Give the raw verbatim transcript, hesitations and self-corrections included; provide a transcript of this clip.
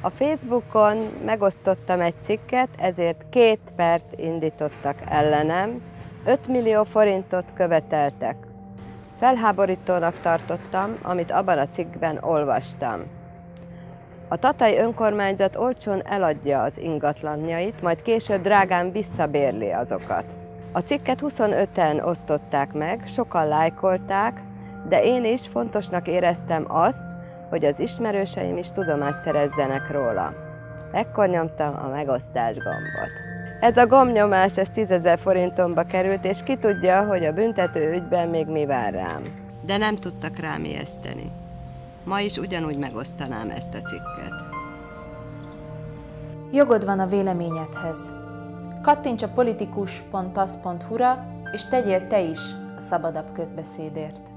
A Facebookon megosztottam egy cikket, ezért két pert indítottak ellenem, öt millió forintot követeltek. Felháborítónak tartottam, amit abban a cikkben olvastam. A tatai önkormányzat olcsón eladja az ingatlanjait, majd később drágán visszabérli azokat. A cikket huszonöten osztották meg, sokan lájkolták, de én is fontosnak éreztem azt, hogy az ismerőseim is tudomást szerezzenek róla. Ekkor nyomtam a megosztás gombot. Ez a gombnyomás, ez tízezer forintomba került, és ki tudja, hogy a büntető ügyben még mi vár rám. De nem tudtak rám ijeszteni. Ma is ugyanúgy megosztanám ezt a cikket. Jogod van a véleményedhez. Kattints a politikus pont az pont hu-ra, és tegyél te is a szabadabb közbeszédért.